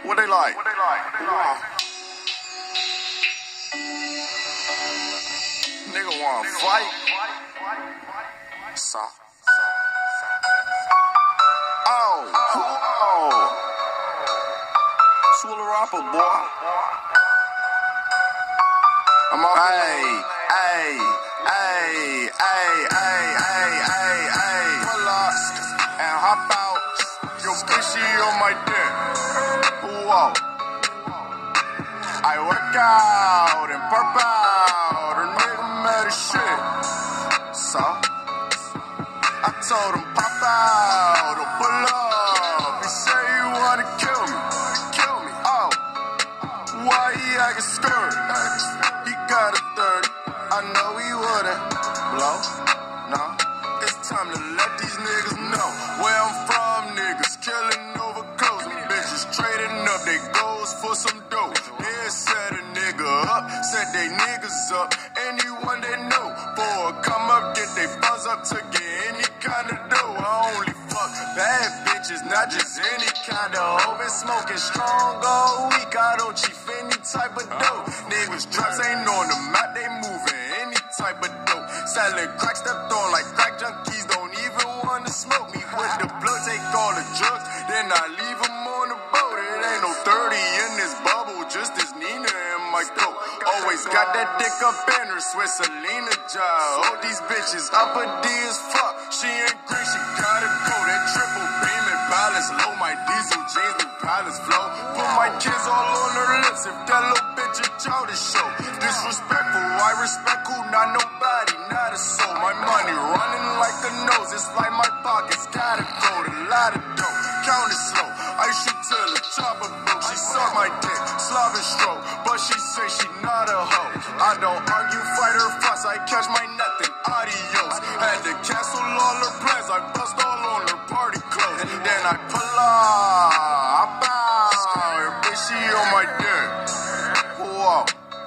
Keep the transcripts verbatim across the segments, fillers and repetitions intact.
What they like? What they like? What they like? Nigga wanna fight? So. Oh, oh. Swilla rapper, boy. I'm on. Hey, hey, hey, hey, hey, hey, hey, hey. Pull up and hop out. Yo, bitchy on my dick. Whoa. I work out and purp out. A nigga mad as shit. So, I told him pop out or pull up. He say you wanna kill me. Kill me. Oh. Why he acting scared? He got a third. I know he wouldn't blow. No. It's time to let these niggas know where I'm from. Niggas killing over clothes. Them bitches trading up they goals for some dough. They set a nigga up, set they niggas up. Anyone they know for a come up, get they buzz up to get any kind of dough. I only fuck bad bitches, not just any kind of hoe. Been smoking strong all week, I don't chief any type of dough. Niggas drugs ain't on the map, they moving any type of dough. Selling crack, stepped on like crack junkies, don't even wanna smoke me. With the blood, take all the drugs, then I leave them on the boat. It ain't no thirty in this bubble, just as Nina in my coat. Always got that dick up in her, Swissalina job. Oh, these bitches upper D as fuck. She ain't green, she gotta go. That triple beam and balance low. My diesel jeans, new palace flow. Put my kids all on her lips. If that little bitch a childish show. Disrespectful, I respect who, not nobody, not a soul. My money running like a nose. It's like my pockets got a coat. A lot of dough, count it slow. I shoot till the chopper broke. She suck my dick, slob and stroke. But she say she not a hoe. I don't argue, fight or fuss. I catch my nothing, adios. Had to cancel all her plans. I bust all on her party clothes. And then I pull up, her bitch, she on my dick. Whoa.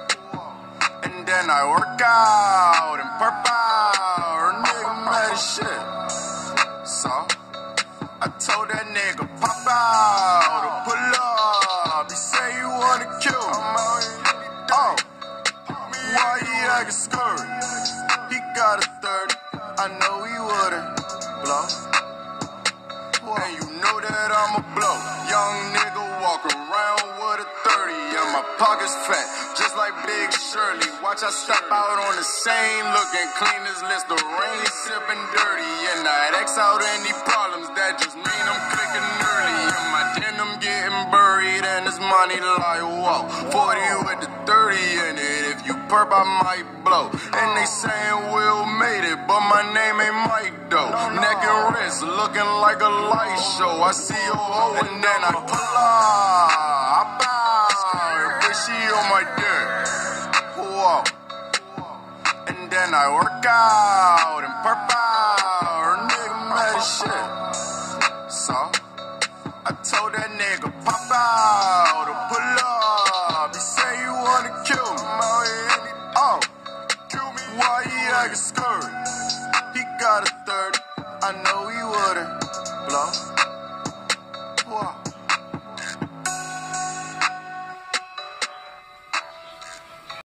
And then I work out and purp out. Her nigga mad as shit. So, I told that nigga pop out or pull up. He say you wanna kill me. Oh. Why he acting scared? He got a third. I know he wouldn't blow. And you know that I'm a blow. Young nigga walk around with a thirty. And my pockets fat, just like Big Shirley. Watch I step out on the same, looking clean as Listerine, sipping dirty. And I X out any problems, that just mean I'm clicking early. And my denim getting buried, and this money like whoa. forty with the thirty in it. If you perp, I might blow. And they saying Will made it, but my name ain't Mike though. Neck and wrist looking like a light show. I see your hoe and then I pull up. Bitch, she on my dick. Whoa. And then I work out and purp out. Her nigga mad as shit. So, I told that nigga pop out or pull up. He say you wanna kill me. Oh, kill me. Why he acting scared?